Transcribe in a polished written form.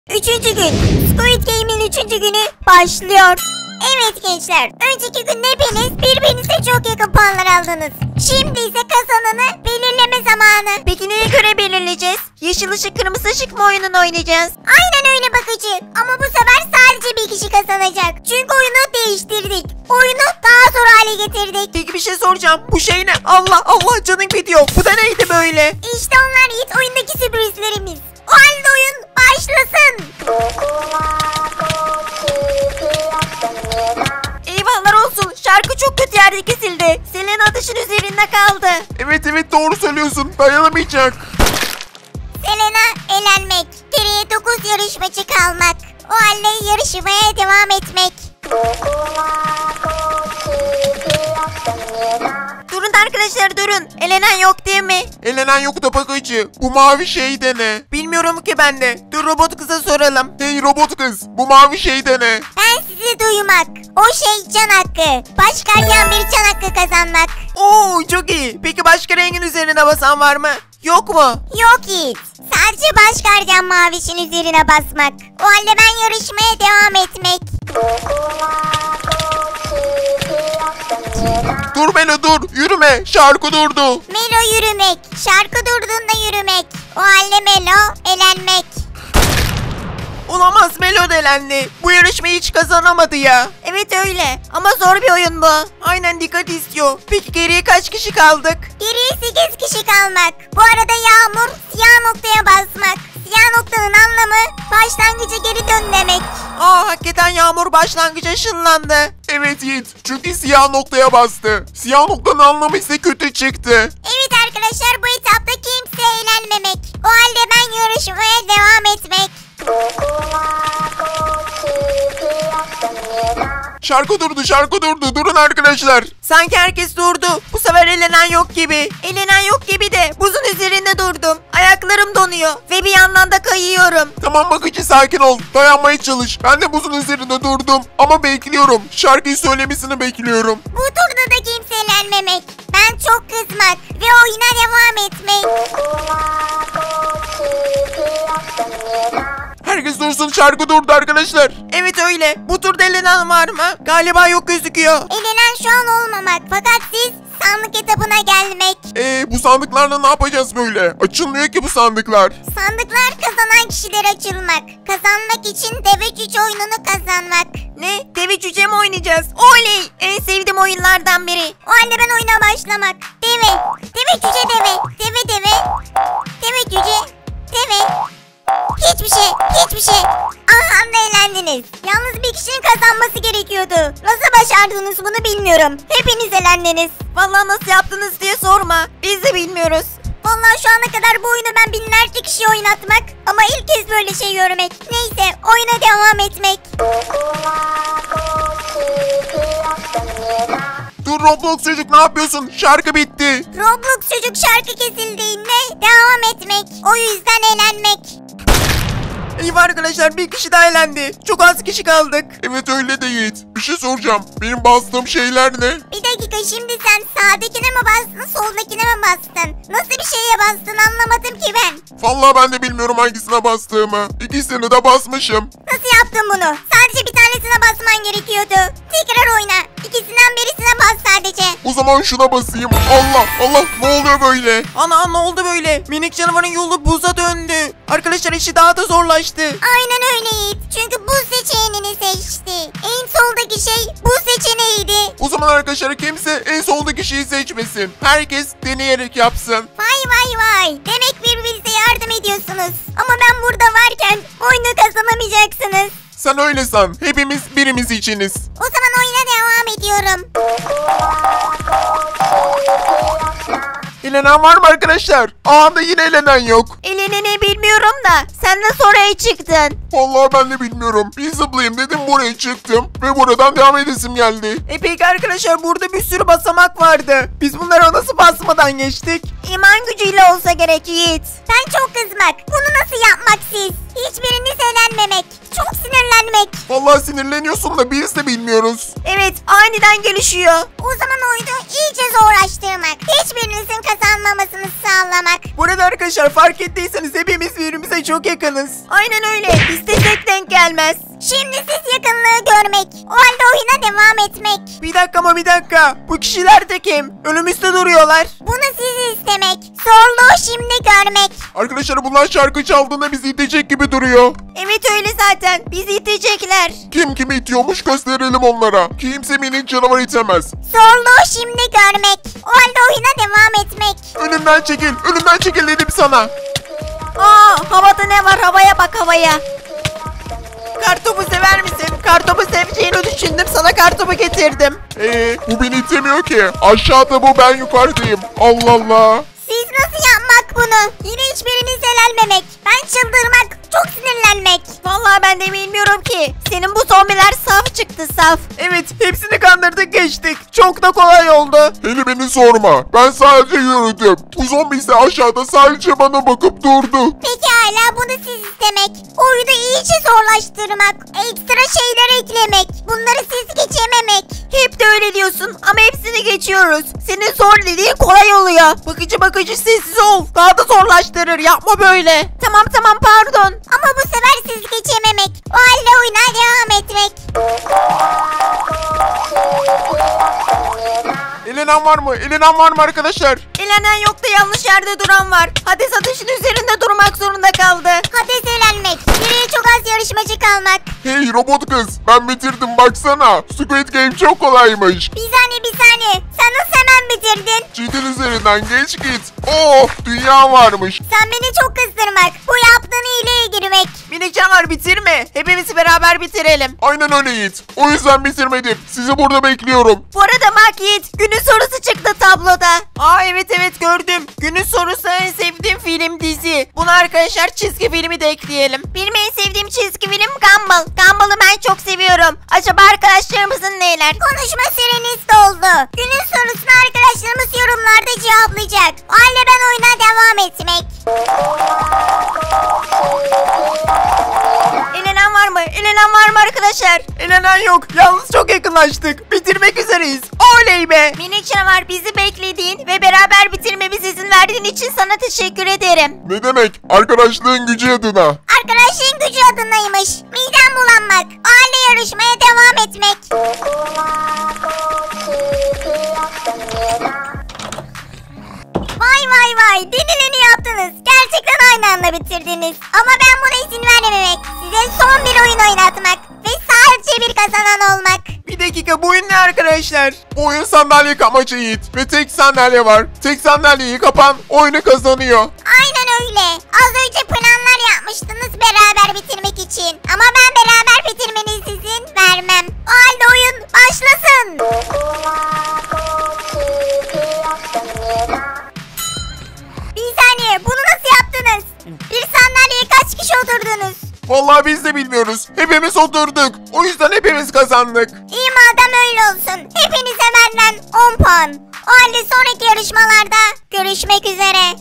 Üçüncü gün. Squid Game'in 3. günü başlıyor. Evet gençler, önceki gün hepiniz birbirinize çok yakın puanlar aldınız. Şimdi ise kazananı belirleme zamanı. Peki neye göre belirleyeceğiz? Yeşil ışık kırmızı ışık mı oyununu oynayacağız? Aynen öyle bakıcı. Ama bu sefer sadece bir kişi kazanacak. Çünkü oyunu değiştirdik. Oyunu daha zor hale getirdik. Peki bir şey soracağım. Bu şey ne? Allah Allah canım gidiyor. Bu da neydi böyle? İşte onlar Yiğit, oyundaki sürprizlerimiz. O halde oyun başlasın. Eyvallah olsun. Şarkı çok kötü yerde kesildi. Selena ateşin üzerinde kaldı. Evet doğru söylüyorsun. Dayanamayacak. Selena elenmek. Geriye 9 yarışmacı kalmak. O halde yarışmaya devam etmek. Durun arkadaşlar durun. Elenen yok değil mi? Elenen yok da bakıcı. Bu mavi şey de ne? Bilmiyorum ki ben de. Dur robot kıza soralım. Hey robot kız. Bu mavi şey de ne? Ben sizi duymak. O şey can hakkı. Baş gardiyan bir can hakkı kazanmak. Oo çok iyi. Peki başka rengin üzerine basan var mı? Yok mu? Yok Yiğit. Sadece baş gardiyan mavişin üzerine basmak. O halde ben yarışmaya devam etmek. Dur Melo dur. Yürüme. Şarkı durdu. Melo yürümek. Şarkı durduğunda yürümek. O halde Melo elenmek. Olamaz, Melo da elendi. Bu yarışmayı hiç kazanamadı ya. Evet öyle. Ama zor bir oyun bu. Aynen dikkat istiyor. Peki geriye kaç kişi kaldık? Geriye 8 kişi kalmak. Bu arada Yağmur siyah noktaya basmak. Siyah noktanın anlamı başlangıca geri dön demek. Aa hakikaten Yağmur başlangıca ışınlandı. Evet Yiğit. Çünkü siyah noktaya bastı. Siyah noktanın anlamı ise kötü çıktı. Evet arkadaşlar, bu etapta kimse eğlenmemek. O halde ben yarışmaya devam etmek. Şarkı durdu. Durun arkadaşlar. Sanki herkes durdu. Bu sefer elenen yok gibi. Elenen yok gibi de buzun üzerinde durdum. Ayaklarım donuyor ve bir yandan da kayıyorum. Tamam bakıcı sakin ol. Dayanmaya çalış. Ben de buzun üzerinde durdum. Ama bekliyorum. Şarkıyı söylemesini bekliyorum. Bu turda da kimse eğlenmemek. Ben çok kızmak ve oyuna devam etmek. Herkes dursun, şarkı durdu arkadaşlar. Evet öyle. Bu turda elenen var mı? Galiba yok gözüküyor. Elenen şu an olmamak, fakat siz sandık etabına gelmek. Bu sandıklarla ne yapacağız böyle? Açılmıyor ki bu sandıklar. Sandıklar kazanan kişilere açılmak. Kazanmak için deve cüce oyununu kazanmak. Ne? Deve cüce mi oynayacağız? Oley! En sevdiğim oyunlardan biri. O halde ben oyuna başlamak. Deve. Deve cüce deve. Deve deve. Deve cüce. Deve. Hiçbir şey. Aha da eğlendiniz. Yalnız bir kişinin kazanması gerekiyordu. Nasıl başardınız bunu bilmiyorum. Hepiniz elendiniz. Vallahi nasıl yaptınız diye sorma. Biz de bilmiyoruz. Vallahi şu ana kadar bu oyunu ben binlerce kişiye oynatmak ama ilk kez böyle şey görmek. Neyse, oyuna devam etmek. Dur Roblox çocuk, ne yapıyorsun? Şarkı bitti. Roblox çocuk şarkı kesildiğinde devam etmek. O yüzden eğlenmek. Eyvah arkadaşlar, bir kişi daha elendi. Çok az kişi kaldık. Evet öyle de Yiğit. Bir şey soracağım. Benim bastığım şeyler ne? Bir dakika, şimdi sen sağdakine mi bastın, soldakine mi bastın? Nasıl bir şeye bastın anlamadım ki ben. Vallahi ben de bilmiyorum hangisine bastığımı. İkisini de basmışım. Nasıl yaptın bunu? Sadece bir tanesine basman gerekiyordu. Tekrar oyna. İkisinden birisine bas sadece. O zaman şuna basayım. Allah ne oluyor böyle? Ana ne oldu böyle? Minik canavarın yolu buza döndü. Arkadaşlar işi daha da zorlaştı. Aynen öyle Yiğit. Çünkü bu seçeneğini seçti. En soldaki şey bu seçeneğiydi. O zaman arkadaşlar kimse en soldaki şeyi seçmesin. Herkes deneyerek yapsın. Vay. Demek birbirinize yardım ediyorsunuz. Ama ben burada varken oyunu kazanamayacaksınız. Sen öyle san. Hepimiz birimiz içiniz. O zaman oyuna devam ediyorum. Elenen var mı arkadaşlar? Aa da yine elenen yok. Eleneni bilmiyorum da sen nasıl oraya çıktın? Vallahi ben de bilmiyorum. Bir zıplayayım dedim, buraya çıktım. Ve buradan devam edesim geldi. Peki arkadaşlar, burada bir sürü basamak vardı. Biz bunlara nasıl basmadan geçtik? İman gücüyle olsa gerek Yiğit. Ben çok kızmak. Bunu nasıl yapmak siz? Hiçbiriniz eğlenmemek. Çok sinirlendim sinirlenmek. Vallahi sinirleniyorsun da biz de bilmiyoruz. Evet, aniden gelişiyor. O zaman oyunu iyice zorlaştırmak. Hiçbirinizin kazanmamasını sağlamak. Burada arkadaşlar fark ettiyseniz hepimiz birbirimize çok yakınız. Aynen öyle. İstesek denk gelmez. Şimdi siz yakınlığı görmek. O halde oyuna devam etmek. Bir dakika ama bir dakika. Bu kişiler de kim? Önümüzde duruyorlar. Bunu siz istemek. Zorluğu şimdi görmek. Arkadaşlar bunlar şarkı çaldığında bizi itecek gibi duruyor. Evet öyle zaten. Bizi itecekler. Kim kimi itiyormuş gösterelim onlara. Kimse minik canavar itemez. Zorluğu şimdi görmek. O halde oyuna devam etmek. Önümden çekil. Önümden çekil dedim sana. Havada ne var? Havaya bak havaya. Kartopu sever misin? Kartopu seveceğini düşündüm. Sana kartopu getirdim. Bu beni itemiyor ki. Aşağıda bu, ben yukarıdayım. Allah Allah. Siz nasıl yapmak bunu? Yine hiçbiriniz elenmemek. Ben çıldırmak. Çok sinirlenmek. Vallahi ben de bilmiyorum ki. Senin bu zombiler saf çıktı saf. Evet hepsini kandırdık geçtik. Çok da kolay oldu. Hele beni sorma. Ben sadece yürüdüm. Bu zombi ise aşağıda sadece bana bakıp durdu. Peki hala bunu siz istemek. Oyunu iyice zorlaştırmak. Ekstra şeyler eklemek. Bunları siz geçememek. Hep de öyle diyorsun ama hepsini geçiyoruz. Senin zor dediğin kolay oluyor. Bakıcı sessiz ol. Daha da zorlaştırır. Yapma böyle. Tamam pardon. Ama bu sefer siz geçememek. O halde oyuna devam etmek. Elenen var mı? Elenen var mı arkadaşlar? Elenen yok da yanlış yerde duran var. Hades ateşin üzerinde durmak zorunda kaldı. Hades elenmek. Geriye çok az yarışmacı kalmak. Hey robot kız, ben bitirdim baksana. Squid Game çok kolaymış. Bir saniye. Sen nasıl hemen bitirdin? Cidden üzerinden geç git. Oh, dünya varmış. Sen beni çok kızdırmak. Bu yaptığın iyiliğe girmek. Minik canavar bitirme. Hepimizi beraber bitirelim. Aynen öyle Yiğit. O yüzden bitirmedim. Sizi burada bekliyorum. Bu arada bak Yiğit, günün sorusu çıktı tabloda. Evet gördüm. Günün sorusu en sevdiğim film dizi. Buna arkadaşlar çizgi filmi de ekleyelim. Benim en sevdiğim çizgi film Gumball. Gumball'ı ben çok seviyorum. Acaba arkadaşlarımızın neyler? Konuşma süreniz doldu. Günün sorusunu arkadaşlarımız yorumlarda cevaplayacak. O halde ben oyuna devam etmek. Elenen var mı arkadaşlar? Elenen yok. Yalnız çok yakınlaştık. Bitirmek üzereyiz. Oley be. Minik canavar bizi beklediğin ve beraber bitirmemize izin verdiğin için sana teşekkür ederim. Ne demek? Arkadaşlığın gücü adına. Arkadaşlığın gücü adınaymış. Midem bulanmak. O halde yarışmaya devam etmek. Vay. Denileni yaptınız. Gerçekten aynı anda bitirdiniz. Ama ben buna izin vermemek. Size son bir oyun oynatmak. Ve sadece bir kazanan olmak. Bir dakika, bu oyun ne arkadaşlar? Bu oyun sandalye kapmaca Yiğit. Ve tek sandalye var. Tek sandalyeyi kapan oyunu kazanıyor. Aynen öyle. Az önce planlar yapmıştınız beraber bitirmek için. Ama ben beraber bitirmenize izin vermem. O halde oyun başlasın. Bir saniye, bunu nasıl yaptınız? Bir sandalyeye kaç kişi oturdunuz? Vallahi biz de bilmiyoruz. Hepimiz oturduk. O yüzden hepimiz kazandık. İyi madem öyle olsun. Hepinize benden 10 puan. O halde sonraki yarışmalarda görüşmek üzere.